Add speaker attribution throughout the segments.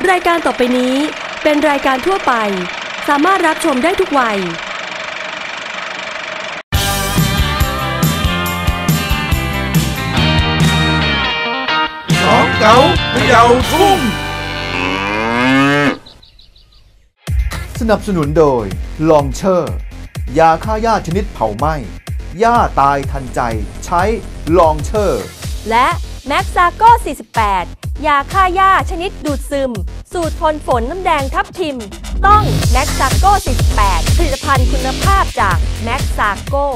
Speaker 1: รายการต่อไปนี้เป็นรายการทั่วไปสามารถรับชมได้ทุกวัย
Speaker 2: สองเก๋าเขย่าทุ่งสนับสนุนโดยลองเชอร์ยาฆ่าหญ้าชนิดเผาไหม้หญ้าตายทันใจใช้ลองเชอร์
Speaker 1: และแม็กซาโก้48ยาฆ่าหญ้าชนิดดูดซึมสูตรทนฝนน้ำแดงทับทิมต้องแม็กซาโก้48ผลิตภัณฑ์คุณภาพจากแม็กซาโก้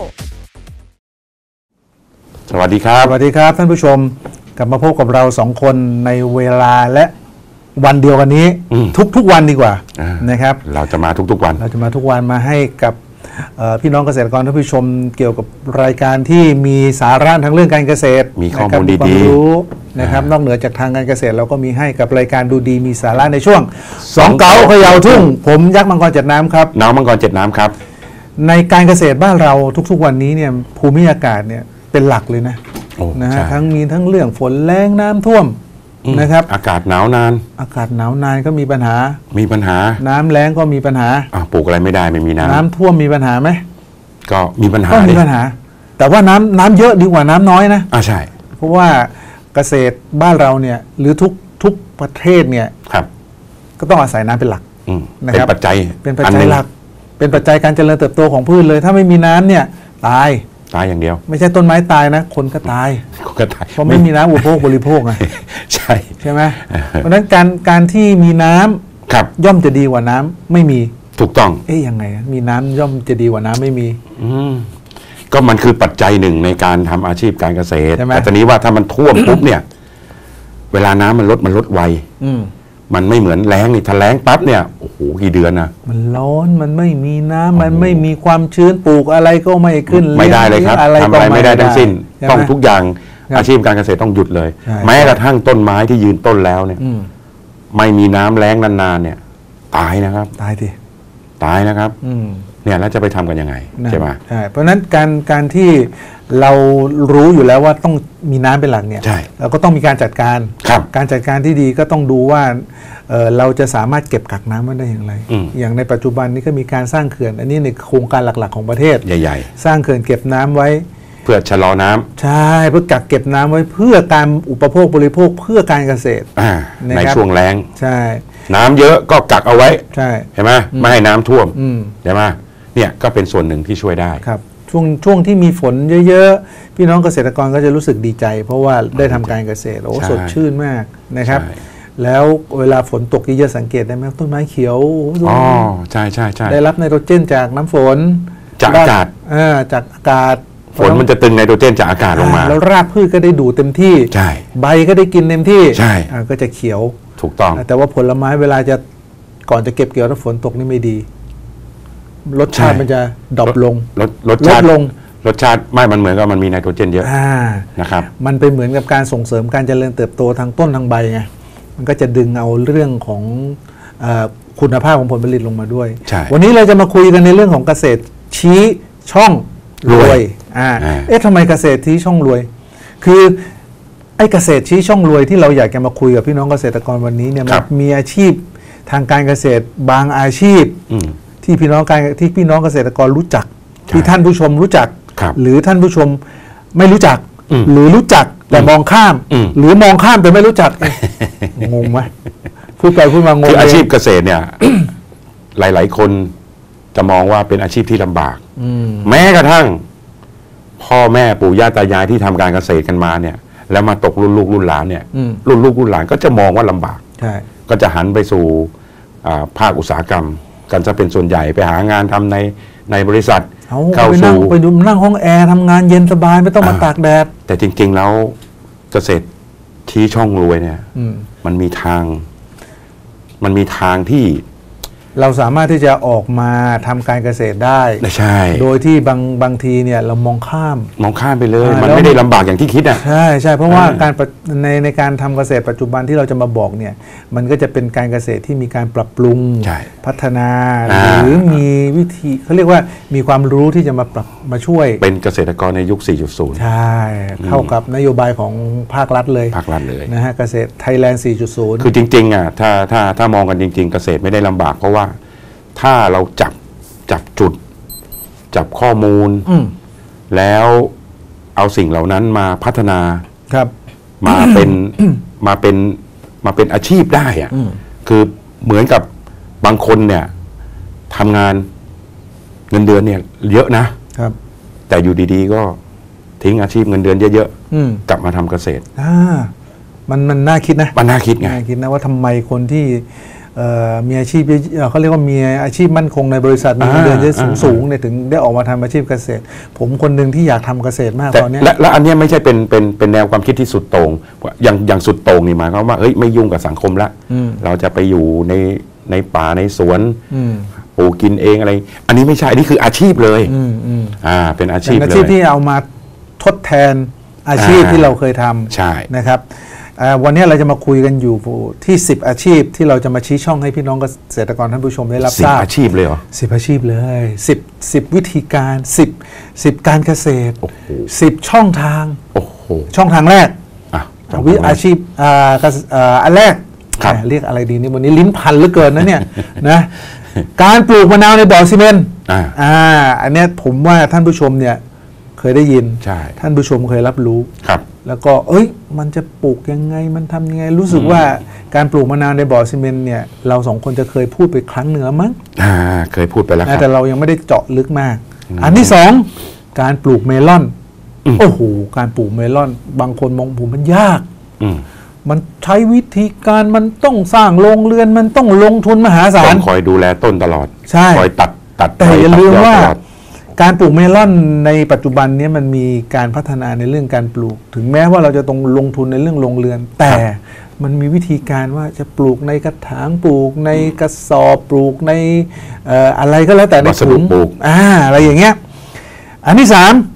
Speaker 3: สวัสดีครับ
Speaker 4: สวัสดีครับท่านผู้ชมกลับมาพบกับเราสองคนในเวลาและวันเดียวกันนี้ทุกวันดีกว่านะครับ
Speaker 3: เราจะมาทุกวัน
Speaker 4: มาให้กับพี่น้องเกษตรกรท่านผู้ชมเกี่ยวกับรายการที่มีสาระทั้งเรื่องการเกษตร
Speaker 3: มีข้อมูลดี
Speaker 4: ๆนะครับนอกเหนือจากทางการเกษตรเราก็มีให้กับรายการดูดีมีสาระในช่วงสองเก๋าเขย่าทุ่งผมยักษ์มังกรเจ็ดน้ำครับ
Speaker 3: น้องมังกรเจ็ดน้ำครับ
Speaker 4: ในการเกษตรบ้านเราทุกๆวันนี้เนี่ยภูมิอากาศเนี่ยเป็นหลักเลยนะฮะมีทั้งเรื่องฝนแล้งน้ำท่วมนะครับ
Speaker 3: อากาศหนาวน
Speaker 4: านก็มีปัญหาน้ำแล้งก็มีปัญหา
Speaker 3: ปลูกอะไรไม่ได้ไม่มี
Speaker 4: น้ำท่วมมีปัญหาไหม
Speaker 3: ก็มีปัญหา
Speaker 4: แต่ว่าน้ำเยอะดีกว่าน้ำน้อยนะ
Speaker 3: ใช่
Speaker 4: เพราะว่าเกษตรบ้านเราเนี่ยหรือทุกประเทศเนี่ยก็ต้องอาศัยน้ำเป็นหลัก
Speaker 3: นะครับเป็นปัจจัย
Speaker 4: หลักเป็นปัจจัยการเจริญเติบโตของพืชเลยถ้าไม่มีน้ำเนี่ยตาย
Speaker 3: อย่างเดียว
Speaker 4: ไม่ใช่ต้นไม้ตายนะคนก็ตายเพราะไม่มีน้ำอุปโภคบริโภคไงใช่ไหมเพราะฉะนั้นการที่มีน้ำย่อมจะดีกว่าน้ำไม่มี
Speaker 3: ถูกต้อง
Speaker 4: ยังไงมีน้ำย่อมจะดีกว่าน้ำไม่มี
Speaker 3: ก็มันคือปัจจัยหนึ่งในการทำอาชีพการเกษตรแต่ตอนนี้ว่าถ้ามันท่วมปุ๊บเนี่ยเวลาน้ำมันลดไวมันไม่เหมือนแล้งนี่ถ้าแล้งปั๊บเนี่ยโอ้โหกี่เดือนนะ
Speaker 4: มันร้อนมันไม่มีน้ำมันไม่มีความชื้นปลูกอะไรก็ไม่ขึ้น
Speaker 3: ไม่ได้เลยครับทำอะไรไม่ได้ทั้งสิ้นต้องทุกอย่างอาชีพการเกษตรต้องหยุดเลยแม้กระทั่งต้นไม้ที่ยืนต้นแล้วเนี่ยไม่มีน้ำแล้งนานๆเนี่ยตายนะครับตายนะครับเนี่ยแล้วจะไปทำกันยังไงใช่ไหม
Speaker 4: ใช่เพราะฉะนั้นการที่เรารู้อยู่แล้วว่าต้องมีน้ำเป็นหลักเนี่ยเราก็ต้องมีการจัดการที่ดีก็ต้องดูว่าเราจะสามารถเก็บกักน้ำไว้ได้อย่างไรอย่างในปัจจุบันนี้ก็มีการสร้างเขื่อนอันนี้ในโครงการหลักๆของประเทศ
Speaker 3: ใหญ่
Speaker 4: ๆสร้างเขื่อนเก็บน้ำไว้
Speaker 3: เพื่อชะลอน้ำ
Speaker 4: ใช่เพื่อกักเก็บน้ำไว้เพื่อการอุปโภคบริโภคเพื่อการเกษตร
Speaker 3: ในช่วงแล้ง
Speaker 4: ใช่
Speaker 3: น้ำเยอะก็กักเอาไว้
Speaker 4: ใช่
Speaker 3: ไหมไม่ให้น้ำท่วมใช่ไหมเนี่ยก็เป็นส่วนหนึ่งที่ช่วยได้
Speaker 4: ครับช่วงที่มีฝนเยอะๆพี่น้องเกษตรกรก็จะรู้สึกดีใจเพราะว่าได้ทำการเกษตรสดชื่นมากนะครับแล้วเวลาฝนตกเยอะๆสังเกตได้ไหมต้นไม้เขียว
Speaker 3: ใช่
Speaker 4: ได้รับไนโตรเจนจากน้ำฝน
Speaker 3: จากอากาศ
Speaker 4: จากอากาศ
Speaker 3: ฝนมันจะตึงไนโตรเจนจากอากาศลงมา
Speaker 4: แล้วรากพืชก็ได้ดูดเต็มที่ใบก็ได้กินเต็มที่ก็จะเขียว
Speaker 3: ถูกต้อง
Speaker 4: แต่ว่าผลไม้เวลาจะก่อนจะเก็บเกี่ยวถ้าฝนตกนี่ไม่ดีรสชาติมันจะดรอปลง
Speaker 3: รสชาติไม่มันเหมือนกับมันมีไนโตรเจนเยอะนะครับ
Speaker 4: มันเป็นเหมือนกับการส่งเสริมการเจริญเติบโตทางต้นทางใบไงมันก็จะดึงเอาเรื่องของคุณภาพของผลผลิตลงมาด้วยวันนี้เราจะมาคุยกันในเรื่องของเกษตรชี้ช่องรวยทำไมเกษตรชี้ช่องรวยคือไอ้เกษตรชี้ช่องรวยที่เราอยากจะมาคุยกับพี่น้องเกษตรกรวันนี้เนี่ยมันมีอาชีพทางการเกษตรบางอาชีพที่พี่น้องเกษตรกรรู้จักที่ท่านผู้ชมรู้จักหรือท่านผู้ชมไม่รู้จักหรือรู้จักแต่มองข้ามหรือมองข้ามแต่ไม่รู้จักงงไหมพูดไปพูดมางง
Speaker 3: คืออาชีพเกษตรเนี่ย หลายๆคนจะมองว่าเป็นอาชีพที่ลำบากแม้กระทั่งพ่อแม่ปู่ย่าตายายที่ทำการเกษตรกันมาเนี่ยแล้วมาตกรุ่นลูกรุ่นหลานเนี่ยรุ่นลูกรุ่นหลานก็จะมองว่าลำบากก็จะหันไปสู่ภาคอุตสาหกรรมกันจะเป็นส่วนใหญ่ไปหางานทำในบริษัท
Speaker 4: เข้าสู่ไปดูนั่งห้องแอร์ทำงานเย็นสบายไม่ต้องมาตากแดด
Speaker 3: แต่จริงๆแล้วเกษตรชี้ช่องรวยเนี่ยมันมีทางที่
Speaker 4: เราสามารถที่จะออกมาทำการเกษตรได้
Speaker 3: ใช่
Speaker 4: โดยที่บางทีเนี่ยเรามองข้าม
Speaker 3: ไปเลย มันไม่ได้ลำบากอย่างที่คิดอ่ะ
Speaker 4: ใช่เพราะว่าในการทำเกษตรปัจจุบันที่เราจะมาบอกเนี่ยมันก็จะเป็นการเกษตรที่มีการปรับปรุงพัฒนาหรือมีวิธีเขาเรียกว่ามีความรู้ที่จะมาปรับมาช่วย
Speaker 3: เป็นเกษตรกรในยุค 4.0
Speaker 4: ใช่เข้ากับนโยบายของภาครัฐเลยนะฮะเกษตรไทยแลนด์ 4.0
Speaker 3: คือจริงๆอ่ะถ้ามองกันจริงๆเกษตรไม่ได้ลำบากเพราะว่าถ้าเราจับจุดจับข้อมูลแล้วเอาสิ่งเหล่านั้นมาพัฒนา
Speaker 4: ครับ
Speaker 3: มาเป็นอาชีพได้อ่ะคือเหมือนกับบางคนเนี่ยทำงานเงินเดือนเนี่ยเยอะนะครับแต่อยู่ดีๆก็ทิ้งอาชีพเงินเดือนเยอะๆกลับมาทำเกษตร
Speaker 4: มันน่าคิดนะ
Speaker 3: มันน่าคิดไง
Speaker 4: น่าคิดนะว่าทำไมคนที่มีอาชีพเขาเรียกว่ามีอาชีพมั่นคงในบริษัทมีเงินเดือนสูงเนี่ยถึงได้ออกมาทำอาชีพเกษตรผมคนหนึ่งที่อยากทำเกษตรมากตอนนี้
Speaker 3: และอันนี้ไม่ใช่เป็นแนวความคิดที่สุดโต่งอย่างสุดโต่งนี่หมายความว่าเฮ้ยไม่ยุ่งกับสังคมละเราจะไปอยู่ในป่าในสวนปลูกกินเองอะไรอันนี้ไม่ใช่นี่คืออาชีพเลยเป็นอาชีพเลย
Speaker 4: อาชีพที่เอามาทดแทนอาชีพที่เราเคยทำ
Speaker 3: ใช่
Speaker 4: นะครับวันนี้เราจะมาคุยกันอยู่ที่10อาชีพที่เราจะมาชี้ช่องให้พี่น้องเกษตรกรท่านผู้ชมได้รับทราบ
Speaker 3: 10อาชีพเลยเหรอ
Speaker 4: 10อาชีพเลย10วิธีการ10การเกษตร10ช่องทางช่องทางแรกอาชีพอันแรกเรียกอะไรดีนี่วันนี้ลิ้นพันเหลือเกินนะเนี่ยนะการปลูกมะนาวในบ่อซีเมนต์อันนี้ผมว่าท่านผู้ชมเนี่ยเคยได้ยินท่านผู้ชมเคยรับรู้แล้วก็มันจะปลูกยังไงมันทำยังไงรู้สึกว่าการปลูกมะนาวในบ่อซีเมนต์เนี่ยเราสองคนจะเคยพูดไปครั้งหนึ่งแล้วมั้ง
Speaker 3: เคยพูดไปแล้ว
Speaker 4: แต่เรายังไม่ได้เจาะลึกมากอันที่2การปลูกเมลอนโอ้โหการปลูกเมลอนบางคนมองผมมันยากมันใช้วิธีการมันต้องสร้างโรงเรือนมันต้องลงทุนมหาศาล
Speaker 3: ต้องคอยดูแลต้นตลอด
Speaker 4: ใช่
Speaker 3: คอยตัด
Speaker 4: แต่อย่าลืมว่าการปลูกเมลอนในปัจจุบันนี้มันมีการพัฒนาในเรื่องการปลูกถึงแม้ว่าเราจะต้องลงทุนในเรื่องโรงเรือนแต่มันมีวิธีการว่าจะปลูกในกระถางปลูกในกระสอบปลูกในอะไรก็แล้วแต่ในถุงอะไรอย่างเงี้ยอันที่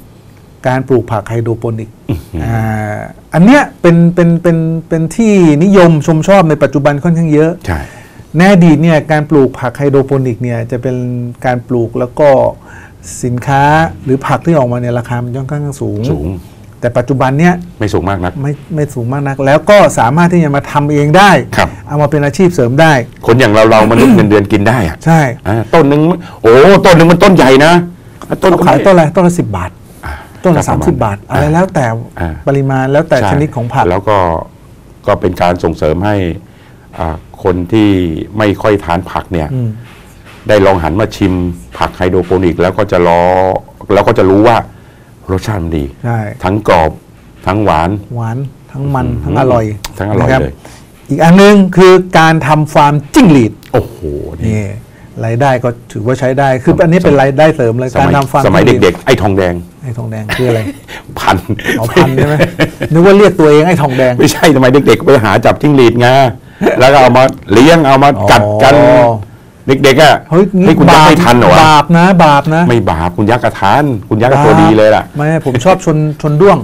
Speaker 4: 3การปลูกผักไฮโดรโปนิกอันเนี้ยเป็นที่นิยมชมชอบในปัจจุบันค่อนข้างเยอะในอดีตเนี่ยการปลูกผักไฮโดรโปนิกเนี่ยจะเป็นการปลูกแล้วก็สินค้าหรือผักที่ออกมาเนี่ยราคามันค่อนข้างสูงแต่ปัจจุบันเนี่ย
Speaker 3: ไม่สูงมากนัก
Speaker 4: ไม่สูงมากนักแล้วก็สามารถที่จะมาทำเองได้เอามาเป็นอาชีพเสริมได้
Speaker 3: คนอย่างเรามนุษย์เงินเดือนกินได้อะ
Speaker 4: ใช่
Speaker 3: ต้นหนึ่งต้นหนึ่งมันต้นใหญ่นะ
Speaker 4: ต้นขายต้นอะไรต้นละ10 บาทต้นละ30 บาทอะไรแล้วแต่ปริมาณแล้วแต่ชนิดของผัก
Speaker 3: แล้วก็เป็นการส่งเสริมให้คนที่ไม่ค่อยทานผักเนี่ยได้ลองหันมาชิมผักไฮโดรโปนิกแล้วก็จะรู้ว่ารสชาติมันดีทั้งกรอบทั้งหวาน
Speaker 4: ทั้งมันทั้งอร่อย
Speaker 3: เลย
Speaker 4: อีกอันนึงคือการทำฟาร์มจิ้งหรีด
Speaker 3: โอ้โห
Speaker 4: นี่รายได้ก็ถือว่าใช้ได้คืออันนี้เป็นรายได้เสริมเลยการทำฟาร์ม
Speaker 3: สมัยเด็กๆไอ้ทองแดง
Speaker 4: คืออะไร
Speaker 3: พัน
Speaker 4: ใช่ไหมนึกว่าเรียกตัวเองไอ้ทองแดง
Speaker 3: ไม่ใช่สมัยเด็กๆไปหาจับจิ้งหรีดไงแล้วก็เอามาเลี้ยงเอามากัดกันเด็กๆอ่ะให้คุณยักษ์ไม่ทันหรอบ
Speaker 4: าปนะ
Speaker 3: ไม่บาปคุณยักษ์กระทานคุณยักษ์ตัวดีเลยล่ะ
Speaker 4: ไม่ผมชอบชนด้วง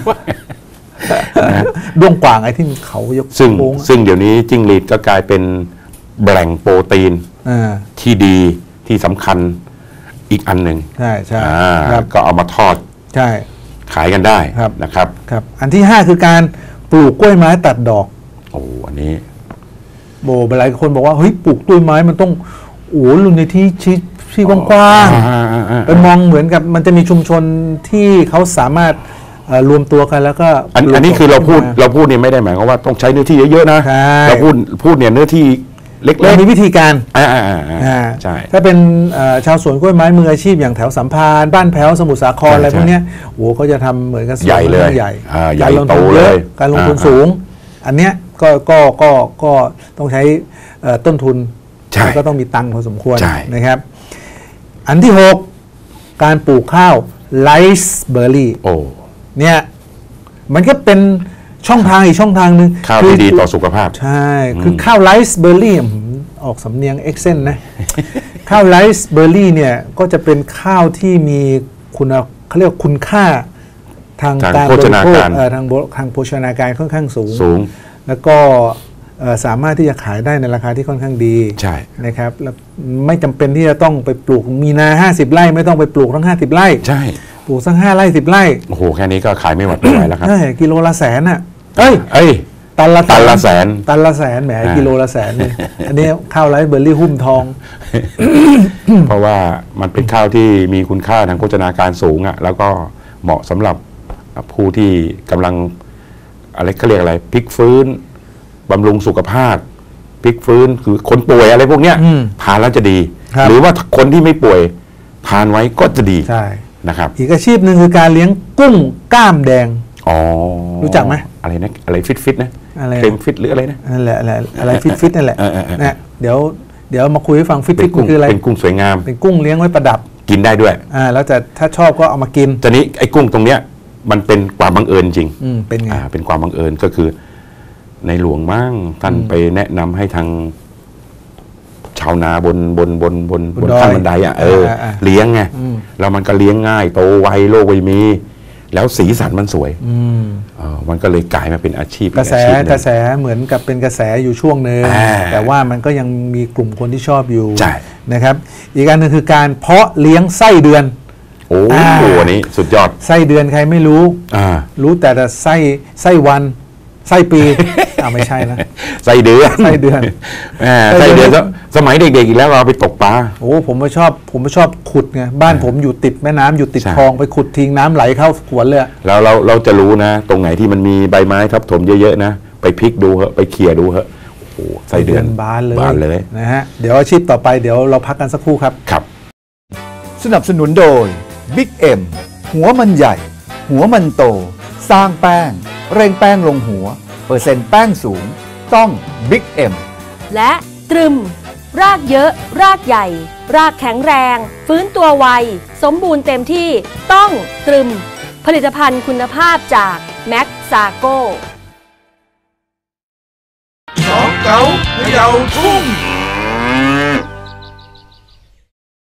Speaker 4: ด้วงกว่างไอ้ที่เขายก
Speaker 3: ซึ่งเดี๋ยวนี้จิ้งหรีดก็กลายเป็นแหล่งโปรตีนที่ดีที่สำคัญอีกอันหนึ่ง
Speaker 4: ใช่
Speaker 3: ก็เอามาทอดขายกันได้นะครับ
Speaker 4: อันที่5คือการปลูกกล้วยไม้ตัดดอก
Speaker 3: อันนี้
Speaker 4: หลายคนบอกว่าเฮ้ยปลูกกล้วยไม้มันต้องลงในที่กว้างๆเป็นมองเหมือนกับมันจะมีชุมชนที่เขาสามารถรวมตัวกันแล้วก็
Speaker 3: อันนี้คือเราพูดเนี่ยไม่ได้หมายความว่าต้องใช้เนื้อที่เยอะๆนะเราพูดเนี่ยเนื้อที่เล็ก
Speaker 4: ๆมีวิธีการ
Speaker 3: ใช่
Speaker 4: ถ้าเป็นชาวสวนกล้วยไม้มืออาชีพอย่างแถวสัมพันธ์บ้านแพ้วสมุทรสาครอะไรพวกนี้เขาจะทำเหมือนกับ
Speaker 3: ใหญ่เลย
Speaker 4: ใหญ่
Speaker 3: โตเลย
Speaker 4: การลงทุนสูงอันเนี้ยก็ต้องใช้ต้นทุนก็ต้องมีตังค์พอสมควรนะครับอันที่6การปลูกข้าวไรซ์เบอร์รี่เนี่ยมันก็เป็นช่องทางอีกช่องทางหนึ่ง
Speaker 3: ข้าวที่ดีต่อสุขภาพ
Speaker 4: ใช่คือข้าวไรซ์เบอร์รี่ออกสำเนียงเอ็กเซนนะข้าวไรซ์เบอร์รี่เนี่ยก็จะเป็นข้าวที่มีเขาเรียกคุณค่าทางการบริโภคทางโภชนาการค่อนข้างสูงแล้วก็สามารถที่จะขายได้ในราคาที่ค่อนข้างดี
Speaker 3: ใช่
Speaker 4: นะครับแล้วไม่จำเป็นที่จะต้องไปปลูกมีนา50 ไร่ไม่ต้องไปปลูกทั้ง50 ไร่
Speaker 3: ใช่
Speaker 4: ปลูกสัก5 ไร่ 10 ไร่
Speaker 3: โอ้โหแค่นี้ก็ขายไม่หมดไม่ไหวแล้วครับ
Speaker 4: กิโลละแสนอ่ะตันละแสนแหมกิโลละแสนเลยอันนี้ข้าวไรซ์เบอร์รี่หุ้มทอง
Speaker 3: เพราะว่ามันเป็นข้าวที่มีคุณค่าทางโภชนาการสูงอ่ะแล้วก็เหมาะสำหรับผู้ที่กำลังอะไรเขาเรียกอะไรพลิกฟื้นบำรุงสุขภาพพลิกฟื้นคือคนป่วยอะไรพวกเนี้ยทานแล้วจะดีหรือว่าคนที่ไม่ป่วยทานไว้ก็จะดีนะครับ
Speaker 4: อีกอาชีพหนึ่งคือการเลี้ยงกุ้งกล้ามแดงรู้จักไหม
Speaker 3: อะไรนะอะไรฟิตนะเคลมฟิตหรืออะไรนะ
Speaker 4: นั่นแหละอะไรฟิตนั่นแหละนะเดี๋ยวมาคุยให้ฟังฟิตคืออะไร
Speaker 3: เป็นกุ้งสวยงาม
Speaker 4: เป็นกุ้งเลี้ยงไว้ประดับ
Speaker 3: กินได้ด้วย
Speaker 4: แล้วจะถ้าชอบก็เอามากิน
Speaker 3: ตอนนี้ไอ้กุ้งตรงเนี้ยมันเป็นความบังเอิญจริง
Speaker 4: เป็นไง
Speaker 3: เป็นความบังเอิญก็คือในหลวงมั่งท่านไปแนะนำให้ทางชาวนาบนขั้นบันไดเลี้ยงไงแล้วมันก็เลี้ยงง่ายโตไวโลกไวมีแล้วสีสันมันสวยมันก็เลยกลายมาเป็นอาชีพ
Speaker 4: กระแสเหมือนกับเป็นกระแสอยู่ช่วงนึงแต่ว่ามันก็ยังมีกลุ่มคนที่ชอบอยู่นะครับอีกอันนึงคือการเพาะเลี้ยงไส้เดือน
Speaker 3: โอ้โหนี้สุดยอด
Speaker 4: ไส้เดือนใครไม่รู้แต่ไส้วันไส้ปีไม่ใช่นะ
Speaker 3: ไส้เดือน
Speaker 4: ไส้เดือน
Speaker 3: สมัยเด็กๆอีกแล้วเราไปตกปลา
Speaker 4: โอ้ผมไม่ชอบขุดไงบ้านผมอยู่ติดแม่น้ำอยู่ติดคลองไปขุดทิ้งน้ำไหลเข้าขวดเลย
Speaker 3: แล้วเราจะรู้นะตรงไหนที่มันมีใบไม้ทับถมเยอะๆนะไปพลิกดูเหอะไปเขี่ยดูเหอะโอ้ไส้เดือน
Speaker 4: บานเลยนะฮะเดี๋ยวอาชีพต่อไปเดี๋ยวเราพักกันสักครู่ครับ
Speaker 3: ครับ
Speaker 2: สนับสนุนโดย Big M หัวมันใหญ่หัวมันโตสร้างแป้งเร่งแป้งลงหัวเปอร์เซ็นต์แป้งสูงต้อง Big M
Speaker 1: และตรึมรากเยอะรากใหญ่รากแข็งแรงฟื้นตัวไวสมบูรณ์เต็มที่ต้องตรึมผลิตภัณฑ์คุณภาพจากแม็กซาโก้
Speaker 5: สองเก๋าเขย่าทุ่ง